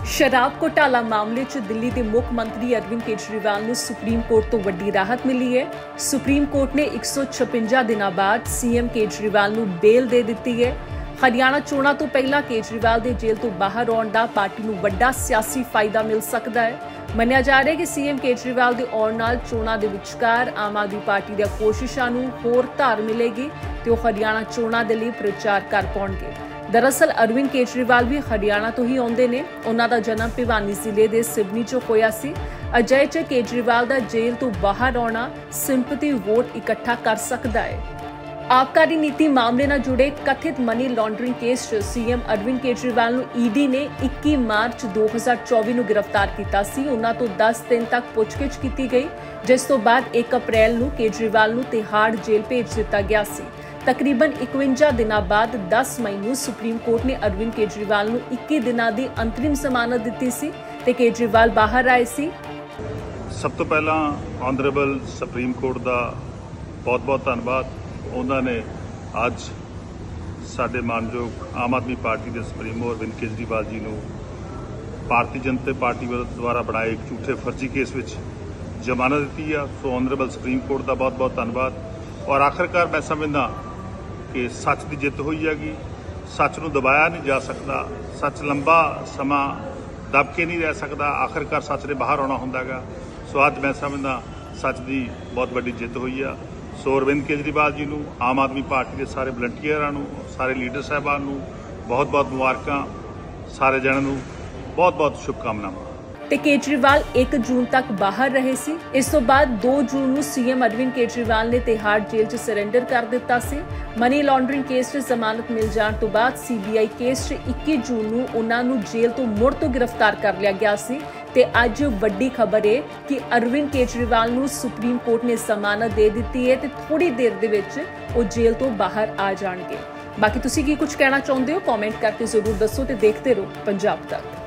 शराब घोटाला मामले च दिल्ली के मुख मंत्री अरविंद केजरीवाल ਨੂੰ सुप्रीम कोर्ट तो ਵੱਡੀ राहत मिली है। सुप्रीम कोर्ट ने 156 दिनों बाद सीएम केजरीवाल ਨੂੰ बेल दे दी है। हरियाणा चोणां तो पहला केजरीवाल के जेल तो बाहर आउण दा पार्टी ਨੂੰ ਵੱਡਾ सियासी फायदा मिल सकता है। ਮੰਨਿਆ ਜਾ ਰਿਹਾ है कि सीएम केजरीवाल ਦੇ ਆਉਣ ਨਾਲ ਚੋਣਾਂ ਦੇ ਵਿਚਕਾਰ ਆਮ ਆਦਮੀ ਪਾਰਟੀ ਦੀਆਂ ਕੋਸ਼ਿਸ਼ਾਂ ਨੂੰ ਹੋਰ ਧਾਰ ਮਿਲੇਗੀ ਤੇ ਉਹ ਹਰਿਆਣਾ ਚੋਣਾਂ ਦੇ ਲਈ ਪ੍ਰਚਾਰ ਕਰ ਪਾਉਣਗੇ। दरअसल अरविंद केजरीवाल भी हरियाणा तो ही आउंदे ने। उन्हां दा जन्म भिवानी जिले दे सिवनी च होया सी। अजय च केजरीवाल दा जेल तो बाहर आउणा सिंपैथी वोट इकट्ठा कर सकदा है। आबकारी नीति मामले नाल जुड़े कथित मनी लॉन्ड्रिंग केस च सीएम अरविंद केजरीवाल नूं ईडी ने 21 मार्च 2024 नूं गिरफ्तार कीता सी। उन्हां तो 10 दिन तक पुछगिछ कीती गई, जिस तो बाद 1 अप्रैल नूं केजरीवाल नूं तिहाड़ जेल भेज दिता गया सी। तकरीबन 51 दिनों बाद 10 मई ਨੂੰ सुप्रीम कोर्ट ने अरविंद केजरीवाल ਨੂੰ 21 ਦਿਨਾਂ ਦੀ अंतरिम जमानत ਦਿੱਤੀ ਸੀ ਤੇ केजरीवाल बाहर आए सी। सब तो पहला ऑनरेबल सुप्रीम कोर्ट का बहुत बहुत धन्यवाद। उन्होंने अज साडे मानयोग आम आदमी पार्टी के सुप्रीमो अरविंद केजरीवाल जी को भारतीय जनता पार्टी द्वारा बनाए एक झूठे फर्जी केस में जमानत दी है। सो ऑनरेबल सुप्रीम कोर्ट का बहुत बहुत धन्यवाद। और आखिरकार मैं समझदा कि सच की जित हुई हैगी। सच नूं दबाया नहीं जा सकता। सच लंबा समा दब के नहीं रह सकता। आखिरकार सच ने बाहर आना होंदा गा। सो अज मैं समझदा सच की बहुत बड़ी जित हुई है। सो अरविंद केजरीवाल जी नूं, आम आदमी पार्टी के सारे वलंटियरां नूं, सारे लीडर साहबान नूं बहुत बहुत मुबारकां। सारे जणिਆਂ नूं बहुत बहुत शुभकामनावां। ਤੇ केजरीवाल 1 जून तक बाहर रहे सी। इस तो बाद 2 जून ਨੂੰ सीएम अरविंद केजरीवाल ने तिहाड़ जेल 'ਚ ਸਰੈਂਡਰ ਕਰ ਦਿੱਤਾ ਸੀ। ਮਨੀ ਲਾਂਡਰਿੰਗ ਕੇਸ 'ਚ ਜ਼ਮਾਨਤ ਮਿਲ ਜਾਣ ਤੋਂ ਬਾਅਦ ਸੀਬੀਆਈ ਕੇਸ 'ਚ 21 ਜੂਨ ਨੂੰ ਉਹਨਾਂ ਨੂੰ ਜੇਲ੍ਹ ਤੋਂ ਮੁੜ ਤੋਂ ਗ੍ਰਿਫਤਾਰ ਕਰ ਲਿਆ ਗਿਆ ਸੀ ਤੇ ਅੱਜ ਵੱਡੀ ਖਬਰ ਹੈ ਕਿ ਅਰਵਿੰਦ ਕੇਜਰੀਵਾਲ ਨੂੰ ਸੁਪਰੀਮ ਕੋਰਟ ਨੇ ਜ਼ਮਾਨਤ ਦੇ ਦਿੱਤੀ ਹੈ ਤੇ ਥੋੜੀ ਦੇਰ ਦੇ ਵਿੱਚ ਉਹ ਜੇਲ੍ਹ ਤੋਂ ਬਾਹਰ ਆ ਜਾਣਗੇ। ਬਾਕੀ ਤੁਸੀਂ ਕੀ ਕੁਝ ਕਹਿਣਾ ਚਾਹੁੰਦੇ ਹੋ ਕਮੈਂਟ ਕਰਕੇ ਜ਼ਰੂਰ ਦੱਸੋ ਤੇ ਦੇਖਦੇ ਰਹੋ ਪੰਜਾਬ ਤੱਕ।